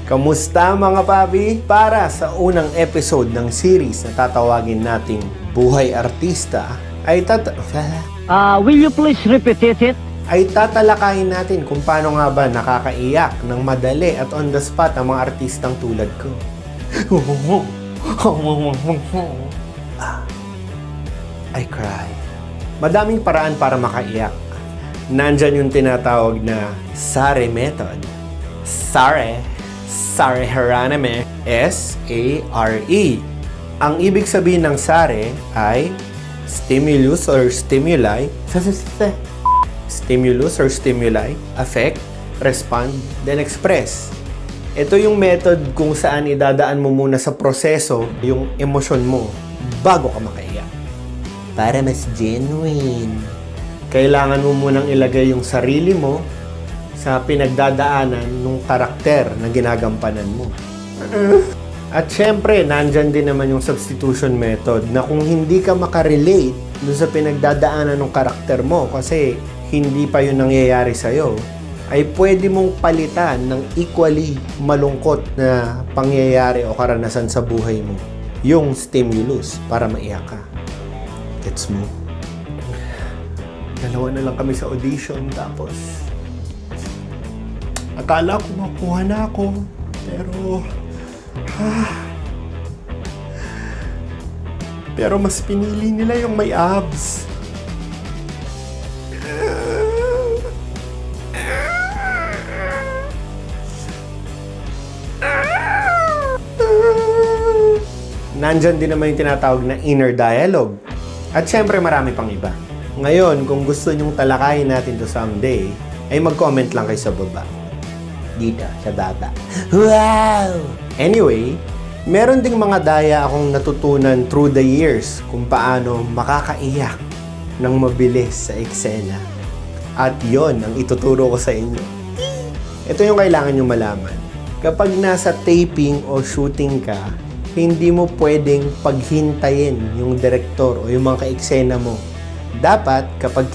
Kamusta mga papi? Para sa unang episode ng series na tatawagin nating Buhay Artista, ay will you please repeat it? Ay tatalakayin natin kung paano nga ba nakakaiyak ng madali at on the spot ang mga artistang tulad ko. I cry. Madaming paraan para makaiyak. Nandyan yung tinatawag na SARE method. SARE Haraname, S-A-R-E. Ang ibig sabihin ng SARE ay stimulus or stimuli, affect, respond, then express. Ito yung method kung saan idadaan mo muna sa proseso yung emosyon mo bago ka makaiyak. Para mas genuine. Kailangan mo munang ilagay yung sarili mo sa pinagdadaanan ng karakter na ginagampanan mo. At syempre, nandyan din naman yung substitution method na kung hindi ka makarelate dun sa pinagdadaanan ng karakter mo kasi hindi pa yun nangyayari sa'yo, ay pwede mong palitan ng equally malungkot na pangyayari o karanasan sa buhay mo. Yung stimulus para maiyak ka. Gets mo? Dalawa na lang kami sa audition tapos akala ko makuha na ako, pero mas pinili nila yung may abs. Nandyan din naman yung tinatawag na inner dialogue. At syempre marami pang iba. Ngayon, kung gusto nyong talakayin natin to someday, ay mag-comment lang kayo sa baba. Dito, sa baba. Wow! Anyway, meron ding mga daya akong natutunan through the years kung paano makakaiyak ng mabilis sa eksena. At yon ang ituturo ko sa inyo. Ito yung kailangan nyo malaman. Kapag nasa taping o shooting ka, hindi mo pwedeng paghintayin yung direktor o yung mga ka-eksena mo. Dapat kapag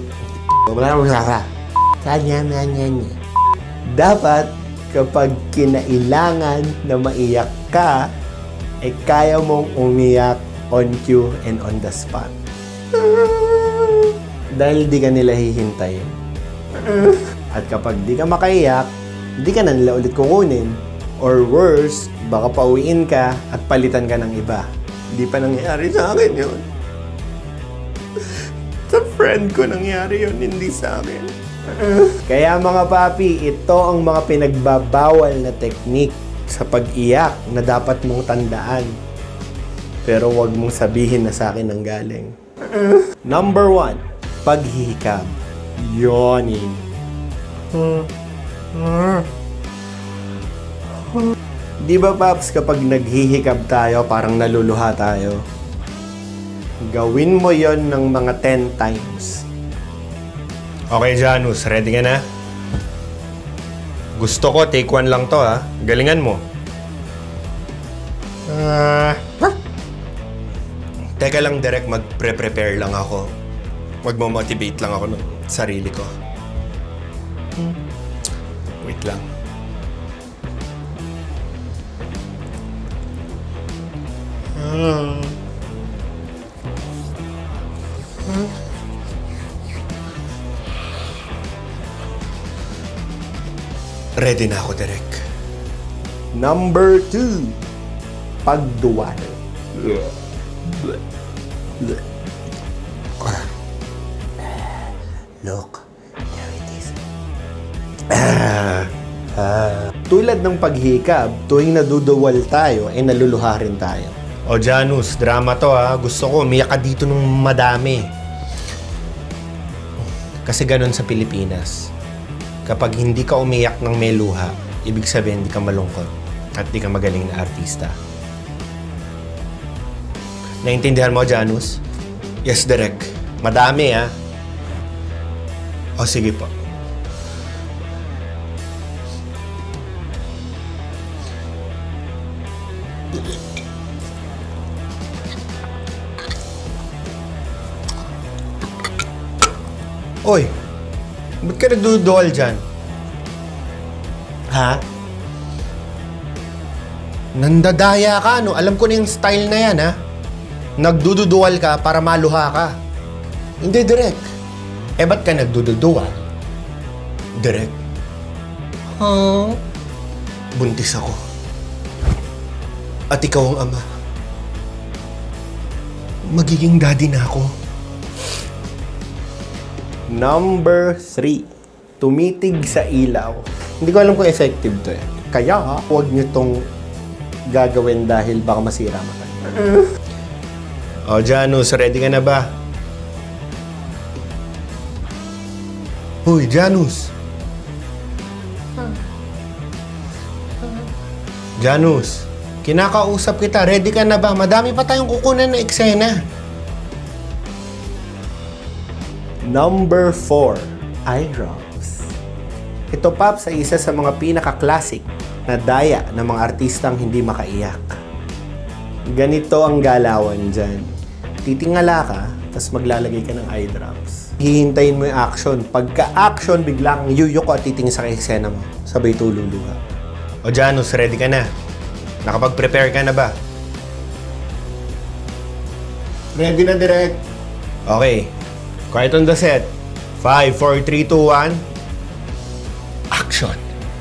dapat kapag kinailangan na maiyak ka, ay kaya mong umiyak on cue and on the spot. Dahil di ka nila hihintayin. At kapag di ka makaiyak, di ka na nila ulit kukunin. Or worse, baka pauwiin ka at palitan ka ng iba. Di pa nangyari sa akin yun. Sa friend ko nangyari yun, hindi sa akin. Kaya mga papi, ito ang mga pinagbabawal na technique sa pag-iyak na dapat mong tandaan. Pero wag mong sabihin na sa akin ang galing. Number 1, paghihikab. Yawning. Di ba paps, kapag naghihikab tayo, parang naluluha tayo? Gawin mo yon ng mga 10 times. Okay, Janus, ready ka na? Gusto ko, take 1 lang to, ha? Galingan mo. Teka lang, direct, mag-prepare lang ako. Magmamotivate lang ako ng sarili ko. Wait lang. Ready na ako, Derek. Number 2, pagduwal. Look, there it is. Tulad ng paghikab, tuwing naduduwal tayo, ay naluluha rin tayo. O Janus, drama to ha. Gusto ko, umiyak ka dito ng madami. Kasi ganun sa Pilipinas. Kapag hindi ka umiyak ng may luha, ibig sabihin hindi ka malungkot at hindi ka magaling na artista. Naintindihan mo, Janus? Yes, Derek. Madami, ha? O, sige po. Oy, ba't ka nagdudol dyan? Ha? Nandadaya ka, no? Alam ko na yung style na yan, ha? Nagdududuwal ka para maluha ka. Hindi, Direk. Eh, ba't ka nagdududuwal? Direk. Huh? Buntis ako. At ikaw ang ama. Magiging daddy na ako. Number 3. Tumitig sa ilaw. Hindi ko alam kung effective to eh. Kaya, huwag nyo tong gagawin dahil baka masira mata. O, Janus, ready ka na ba? Hoy, Janus. Janus, kinakausap kita. Ready ka na ba? Madami pa tayong kukunan na eksena. Number 4. Eye drops. Ito, Paps, ay isa sa mga pinaka-classic na daya ng mga artistang hindi makaiyak. Ganito ang galawan dyan. Titingala ka, tapos maglalagay ka ng eye drops. Hihintayin mo yung action. Pagka-action, biglang yuyuko at titingin sa eksena mo. Sabay tululuha. O Janus, ready ka na? Nakapag-prepare ka na ba? Ready na, Direk. Okay. Quiet on the set. 5, 4, 3, 2, 1. Action!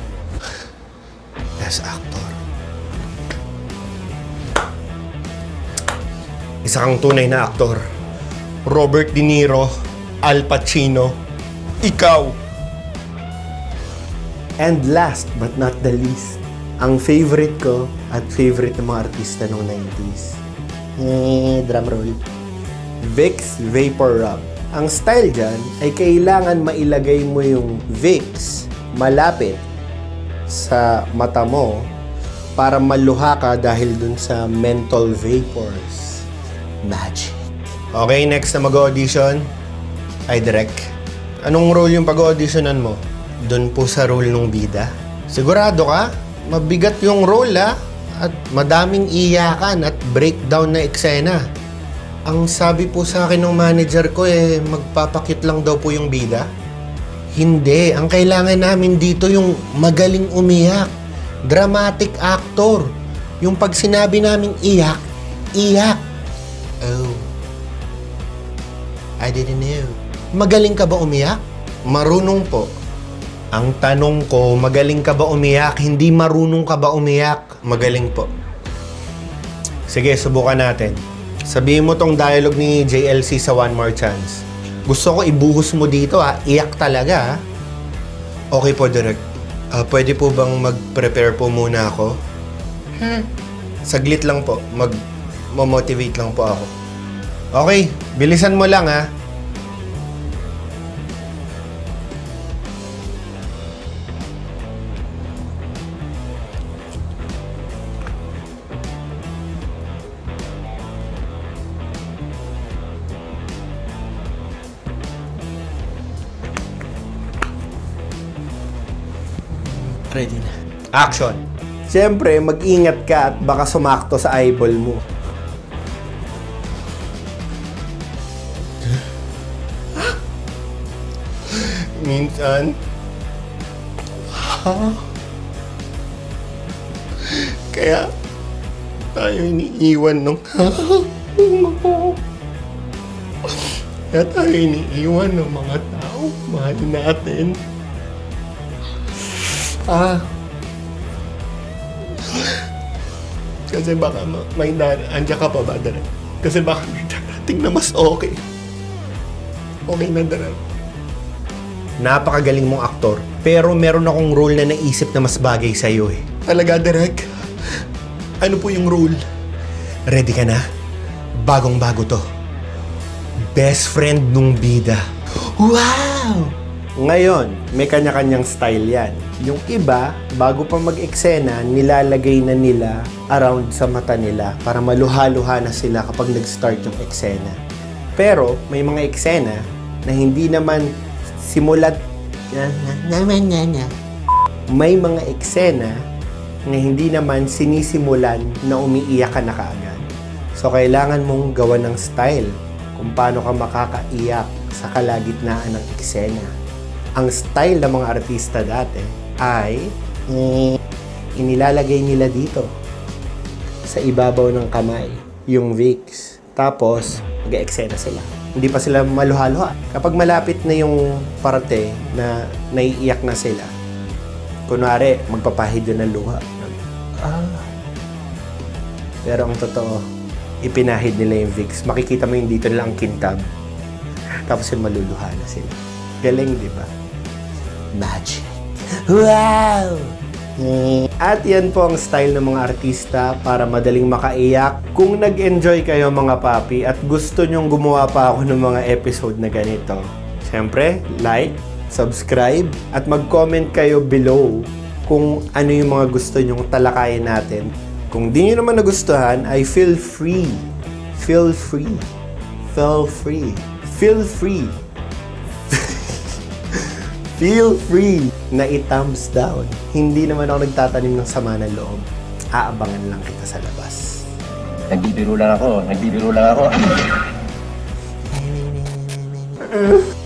Best actor. Isa kang tunay na aktor. Robert De Niro, Al Pacino, ikaw. And last but not the least, ang favorite ko at favorite ng mga artista ng 90s. Drum roll. Vicks Vapor Rub. Ang style dyan ay kailangan mailagay mo yung Vicks malapit sa mata mo para maluha ka dahil dun sa menthol vapors. Magic. Okay, next na mag-audition ay Direk. Anong role yung pag-auditionan mo? Dun po sa role ng bida? Sigurado ka? Mabigat yung role, ha? At madaming iyakan at breakdown na eksena. Ang sabi po sa akin ng manager ko magpapakit lang daw po yung bida. Hindi. Ang kailangan namin dito yung magaling umiyak. Dramatic actor. Yung pag sinabi namin iyak, iyak. Oh. I didn't know. Magaling ka ba umiyak? Marunong po. Ang tanong ko, magaling ka ba umiyak? Hindi marunong ka ba umiyak? Magaling po. Sige, subukan natin. Sabihin mo tong dialogue ni JLC sa One More Chance. Gusto ko ibuhos mo dito, ha? Iyak talaga, ha? Okay po, Direk. Pwede po bang mag-prepare po muna ako? Saglit lang po. Mag-motivate lang po ako. Okay, bilisan mo lang, ha? Ready na. Action! Siyempre, mag-ingat ka at baka sumakto sa eyeball mo. Minsan, kaya tayo iniiwan ng kaya tayo iniiwan ng mga tao mahal natin. Kasi baka may andyan ka pa ba, Direk? Kasi baka may darating na mas okay. Okay na, Direk. Napakagaling mong aktor, pero meron akong role na naisip na mas bagay sa'yo eh. Talaga, Direk? Ano po yung role? Ready ka na? Bagong-bago to. Best friend nung bida. Wow! Ngayon, may kanya-kanyang style yan. Yung iba, bago pa mag-eksena, nilalagay na nila around sa mata nila para maluha-luha na sila kapag nag-start yung eksena. Pero, may mga eksena na hindi naman simulat may mga eksena na hindi naman sinisimulan na umiiyak ka na kaagad. So, kailangan mong gawa ng style kung paano ka makakaiyak sa kalagitnaan ng eksena. Ang style ng mga artista dati ay inilalagay nila dito sa ibabaw ng kamay yung Vicks. Tapos, mag-eksena sila. Hindi pa sila maluha-luha. Kapag malapit na yung parte na naiiyak na sila, kunwari, magpapahid yun ng luha. Pero ang totoo, ipinahid nila yung Vicks. Makikita mo yung dito nila ang kintab. Tapos yung maluluha na sila. Galing, di ba? Magic. Wow! At yan po ang style ng mga artista para madaling makaiyak. Kung nag-enjoy kayo mga papi at gusto nyong gumawa pa ako ng mga episode na ganito, syempre, like, subscribe, at mag-comment kayo below kung ano yung mga gusto nyong talakayin natin. Kung di nyo naman nagustuhan, ay feel free. Feel free. Feel free. Feel free. Feel free na i-thumbs down. Hindi naman ako nagtatanim ng sama ng loob. Aabangan lang kita sa labas. Nagbibiro lang ako.